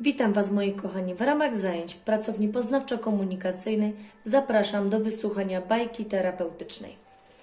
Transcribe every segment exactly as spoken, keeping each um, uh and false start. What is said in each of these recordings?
Witam Was, moi kochani. W ramach zajęć w pracowni poznawczo-komunikacyjnej zapraszam do wysłuchania bajki terapeutycznej.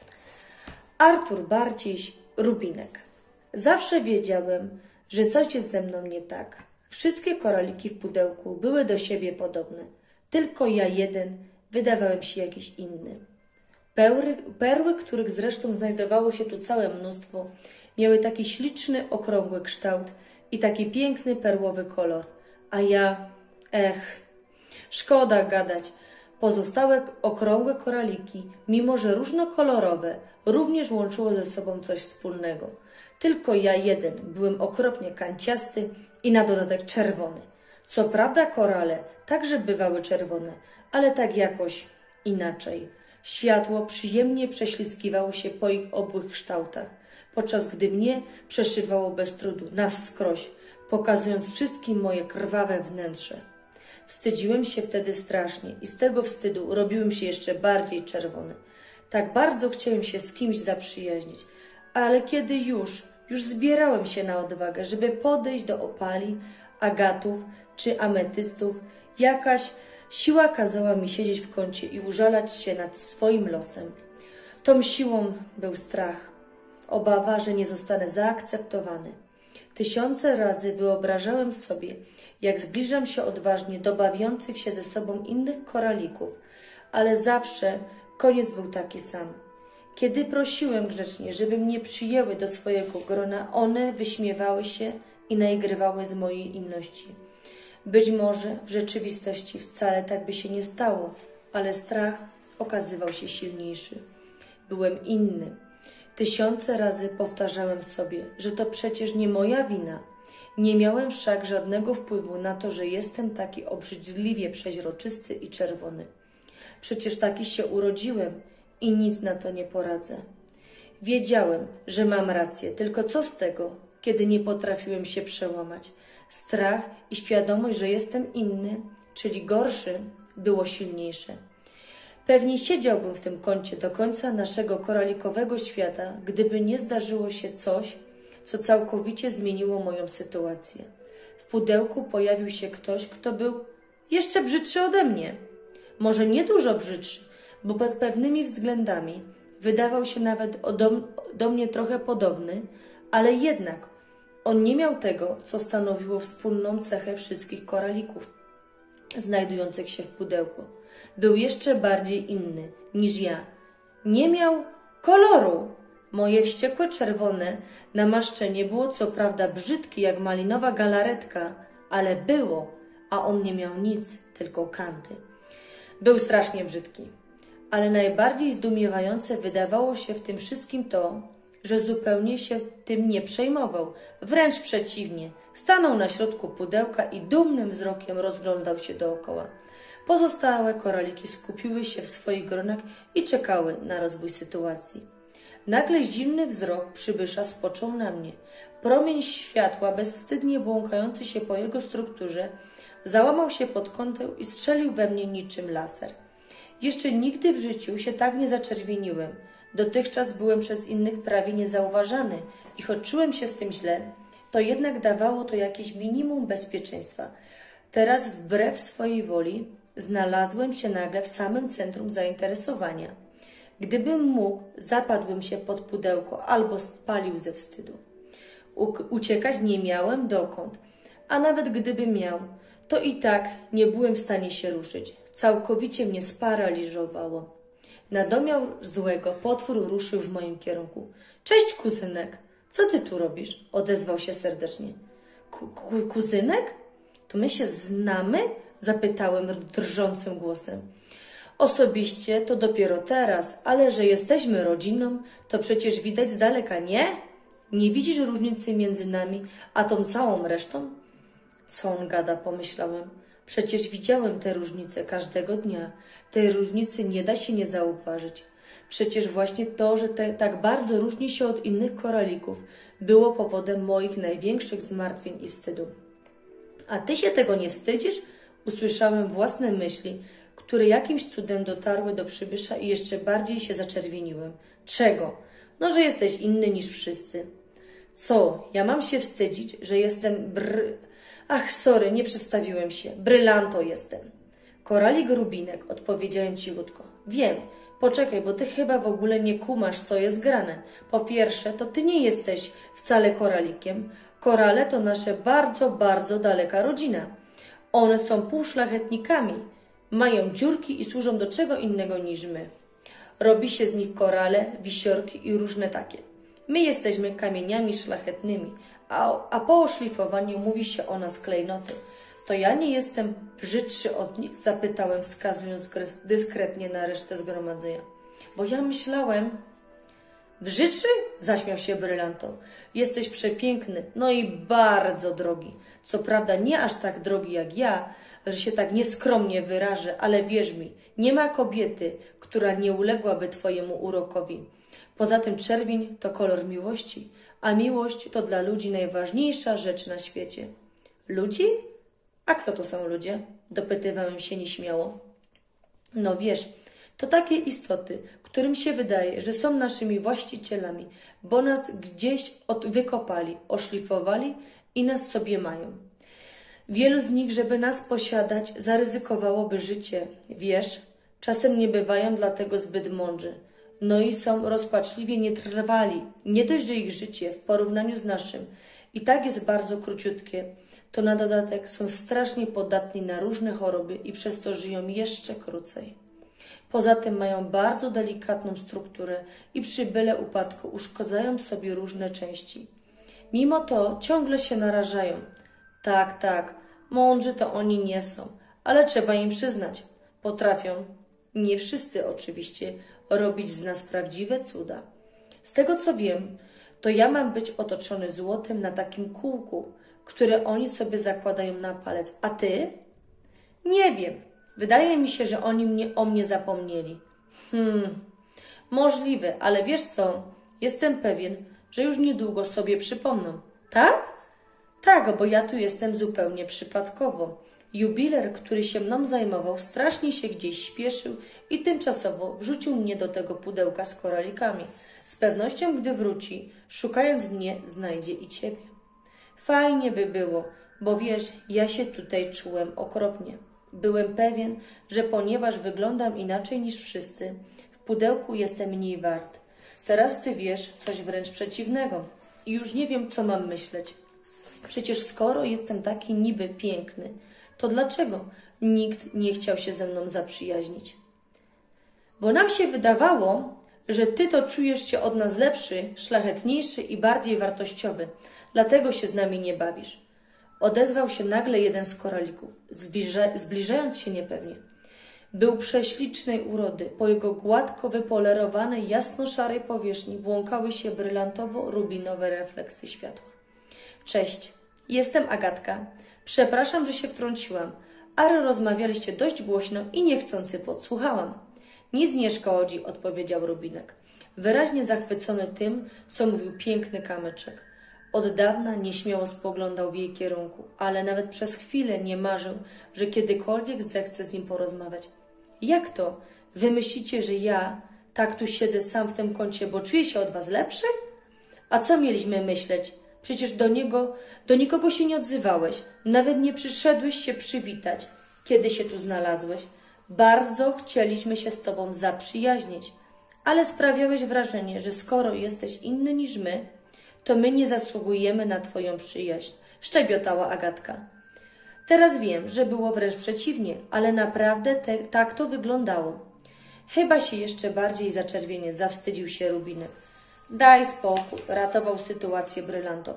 Artur Barciś, Rubinek. Zawsze wiedziałem, że coś jest ze mną nie tak. Wszystkie koraliki w pudełku były do siebie podobne. Tylko ja jeden wydawałem się jakiś inny. Perły, perły, których zresztą znajdowało się tu całe mnóstwo, miały taki śliczny, okrągły kształt i taki piękny, perłowy kolor. A ja, ech, szkoda gadać. Pozostałe okrągłe koraliki, mimo że różnokolorowe, również łączyło ze sobą coś wspólnego. Tylko ja jeden byłem okropnie kanciasty i na dodatek czerwony. Co prawda korale także bywały czerwone, ale tak jakoś inaczej. Światło przyjemnie prześlizgiwało się po ich obłych kształtach, podczas gdy mnie przeszywało bez trudu, na wskroś, pokazując wszystkim moje krwawe wnętrze. Wstydziłem się wtedy strasznie i z tego wstydu robiłem się jeszcze bardziej czerwony. Tak bardzo chciałem się z kimś zaprzyjaźnić, ale kiedy już, już zbierałem się na odwagę, żeby podejść do opali, agatów czy ametystów, jakaś siła kazała mi siedzieć w kącie i użalać się nad swoim losem. Tą siłą był strach, obawa, że nie zostanę zaakceptowany. Tysiące razy wyobrażałem sobie, jak zbliżam się odważnie do bawiących się ze sobą innych koralików, ale zawsze koniec był taki sam. Kiedy prosiłem grzecznie, żeby mnie przyjęły do swojego grona, one wyśmiewały się i naigrywały z mojej inności. Być może w rzeczywistości wcale tak by się nie stało, ale strach okazywał się silniejszy. Byłem inny. Tysiące razy powtarzałem sobie, że to przecież nie moja wina. Nie miałem wszak żadnego wpływu na to, że jestem taki obrzydliwie przeźroczysty i czerwony. Przecież taki się urodziłem i nic na to nie poradzę. Wiedziałem, że mam rację, tylko co z tego, kiedy nie potrafiłem się przełamać. Strach i świadomość, że jestem inny, czyli gorszy, było silniejsze. Pewnie siedziałbym w tym kącie do końca naszego koralikowego świata, gdyby nie zdarzyło się coś, co całkowicie zmieniło moją sytuację. W pudełku pojawił się ktoś, kto był jeszcze brzydszy ode mnie. Może nie dużo brzydszy, bo pod pewnymi względami wydawał się nawet do, do mnie trochę podobny, ale jednak on nie miał tego, co stanowiło wspólną cechę wszystkich koralików znajdujących się w pudełku. Był jeszcze bardziej inny niż ja. Nie miał koloru. Moje wściekłe czerwone namaszczenie było co prawda brzydkie jak malinowa galaretka, ale było, a on nie miał nic, tylko kanty. Był strasznie brzydki, ale najbardziej zdumiewające wydawało się w tym wszystkim to, że zupełnie się tym nie przejmował. Wręcz przeciwnie, stanął na środku pudełka i dumnym wzrokiem rozglądał się dookoła. Pozostałe koraliki skupiły się w swoich gronach i czekały na rozwój sytuacji. Nagle zimny wzrok przybysza spoczął na mnie. Promień światła, bezwstydnie błąkający się po jego strukturze, załamał się pod kątem i strzelił we mnie niczym laser. Jeszcze nigdy w życiu się tak nie zaczerwieniłem. Dotychczas byłem przez innych prawie niezauważany i choć czułem się z tym źle, to jednak dawało to jakieś minimum bezpieczeństwa. Teraz wbrew swojej woli znalazłem się nagle w samym centrum zainteresowania. Gdybym mógł, zapadłbym się pod pudełko albo spalił ze wstydu. U uciekać nie miałem dokąd, a nawet gdybym miał, to i tak nie byłem w stanie się ruszyć. Całkowicie mnie sparaliżowało. Na domiar złego potwór ruszył w moim kierunku. Cześć, kuzynek. Co ty tu robisz? Odezwał się serdecznie. Ku ku kuzynek? To my się znamy? Zapytałem drżącym głosem. Osobiście to dopiero teraz, ale że jesteśmy rodziną, to przecież widać z daleka, nie? Nie widzisz różnicy między nami, a tą całą resztą? Co on gada, pomyślałem. Przecież widziałem te różnice każdego dnia. Tej różnicy nie da się nie zauważyć. Przecież właśnie to, że te, tak bardzo różni się od innych koralików, było powodem moich największych zmartwień i wstydu. A ty się tego nie wstydzisz? Usłyszałem własne myśli, które jakimś cudem dotarły do przybysza i jeszcze bardziej się zaczerwieniłem. Czego? No, że jesteś inny niż wszyscy. Co? Ja mam się wstydzić, że jestem brr... Ach, sorry, nie przedstawiłem się. Brylanto jestem. Koralik Rubinek, odpowiedziałem cichutko. Wiem, poczekaj, bo ty chyba w ogóle nie kumasz, co jest grane. Po pierwsze, to ty nie jesteś wcale koralikiem. Korale to nasze bardzo, bardzo daleka rodzina. One są półszlachetnikami. Mają dziurki i służą do czego innego niż my. Robi się z nich korale, wisiorki i różne takie. My jesteśmy kamieniami szlachetnymi, a, a po oszlifowaniu mówi się o nas klejnoty. To ja nie jestem brzydszy od nich? Zapytałem, wskazując dyskretnie na resztę zgromadzenia. Bo ja myślałem... Brzydszy? Zaśmiał się Brylanto. Jesteś przepiękny, no i bardzo drogi. Co prawda nie aż tak drogi jak ja, że się tak nieskromnie wyrażę, ale wierz mi, nie ma kobiety, która nie uległaby twojemu urokowi. Poza tym czerwień to kolor miłości, a miłość to dla ludzi najważniejsza rzecz na świecie. Ludzi? A kto to są ludzie? Dopytywałem się nieśmiało. No wiesz, to takie istoty, którym się wydaje, że są naszymi właścicielami, bo nas gdzieś od wykopali, oszlifowali i nas sobie mają. Wielu z nich, żeby nas posiadać, zaryzykowałoby życie. Wiesz, czasem nie bywają dlatego zbyt mądrzy. No i są rozpaczliwie nietrwali. Nie dość, że ich życie w porównaniu z naszym i tak jest bardzo króciutkie, to na dodatek są strasznie podatni na różne choroby i przez to żyją jeszcze krócej. Poza tym mają bardzo delikatną strukturę i przy byle upadku uszkodzają sobie różne części. Mimo to ciągle się narażają. Tak, tak, mądrzy to oni nie są, ale trzeba im przyznać. Potrafią, nie wszyscy oczywiście, robić z nas prawdziwe cuda. Z tego co wiem, to ja mam być otoczony złotem na takim kółku, które oni sobie zakładają na palec. A ty? Nie wiem. Wydaje mi się, że oni mnie, o mnie zapomnieli. Hmm, możliwe, ale wiesz co? Jestem pewien, że już niedługo sobie przypomną. Tak? Tak, bo ja tu jestem zupełnie przypadkowo. Jubiler, który się mną zajmował, strasznie się gdzieś śpieszył i tymczasowo wrzucił mnie do tego pudełka z koralikami. Z pewnością, gdy wróci, szukając mnie, znajdzie i ciebie. Fajnie by było, bo wiesz, ja się tutaj czułem okropnie. Byłem pewien, że ponieważ wyglądam inaczej niż wszyscy, w pudełku jestem mniej wart. Teraz ty wiesz coś wręcz przeciwnego i już nie wiem, co mam myśleć. Przecież skoro jestem taki niby piękny, to dlaczego nikt nie chciał się ze mną zaprzyjaźnić? Bo nam się wydawało, że ty to czujesz się od nas lepszy, szlachetniejszy i bardziej wartościowy. Dlatego się z nami nie bawisz. Odezwał się nagle jeden z koralików, zbliża, zbliżając się niepewnie. Był prześlicznej urody. Po jego gładko wypolerowanej, jasno-szarej powierzchni błąkały się brylantowo-rubinowe refleksy światła. Cześć, jestem Agatka. Przepraszam, że się wtrąciłam, ale rozmawialiście dość głośno i niechcący podsłuchałam. Nic nie szkodzi, odpowiedział Rubinek, wyraźnie zachwycony tym, co mówił piękny kamyczek. Od dawna nieśmiało spoglądał w jej kierunku, ale nawet przez chwilę nie marzył, że kiedykolwiek zechce z nim porozmawiać. Jak to? Wy myślicie, że ja tak tu siedzę sam w tym kącie, bo czuję się od was lepszy? A co mieliśmy myśleć? Przecież do niego, do nikogo się nie odzywałeś. Nawet nie przyszedłeś się przywitać, kiedy się tu znalazłeś. Bardzo chcieliśmy się z tobą zaprzyjaźnić, ale sprawiałeś wrażenie, że skoro jesteś inny niż my, to my nie zasługujemy na twoją przyjaźń, szczebiotała Agatka. Teraz wiem, że było wręcz przeciwnie, ale naprawdę te, tak to wyglądało. Chyba się jeszcze bardziej zaczerwienie, zawstydził się Rubinek. Daj spokój, ratował sytuację Brylanto.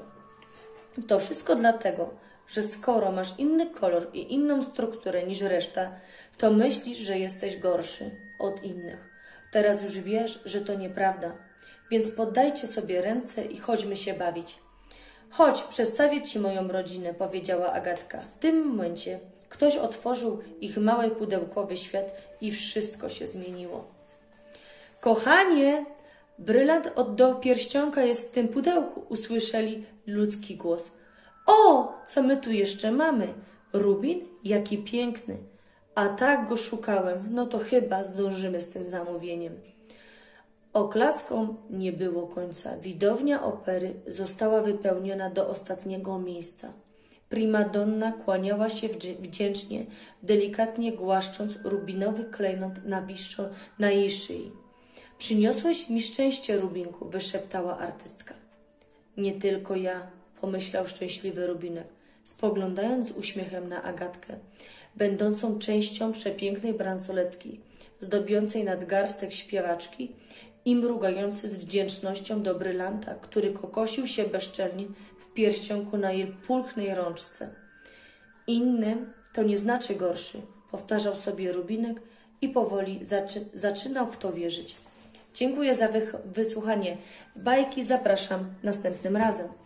To wszystko dlatego, że skoro masz inny kolor i inną strukturę niż reszta, to myślisz, że jesteś gorszy od innych. Teraz już wiesz, że to nieprawda. Więc poddajcie sobie ręce i chodźmy się bawić. Chodź, przedstawię ci moją rodzinę, powiedziała Agatka. W tym momencie ktoś otworzył ich mały pudełkowy świat i wszystko się zmieniło. Kochanie, brylant od do pierścionka jest w tym pudełku, usłyszeli ludzki głos. O, co my tu jeszcze mamy? Rubin? Jaki piękny. A tak go szukałem, no to chyba zdążymy z tym zamówieniem. Oklaskom nie było końca. Widownia opery została wypełniona do ostatniego miejsca. Primadonna kłaniała się wdzięcznie, delikatnie głaszcząc rubinowy klejnot na, wiszo, na jej szyi. Przyniosłeś mi szczęście, Rubinku, wyszeptała artystka. Nie tylko ja, pomyślał szczęśliwy Rubinek, spoglądając z uśmiechem na Agatkę, będącą częścią przepięknej bransoletki, zdobiącej nadgarstek śpiewaczki i mrugający z wdzięcznością do brylanta, który kokosił się bezczelnie w pierścionku na jej pulchnej rączce. Inny to nie znaczy gorszy, powtarzał sobie Rubinek i powoli zaczy zaczynał w to wierzyć. Dziękuję za wysłuchanie bajki, zapraszam następnym razem.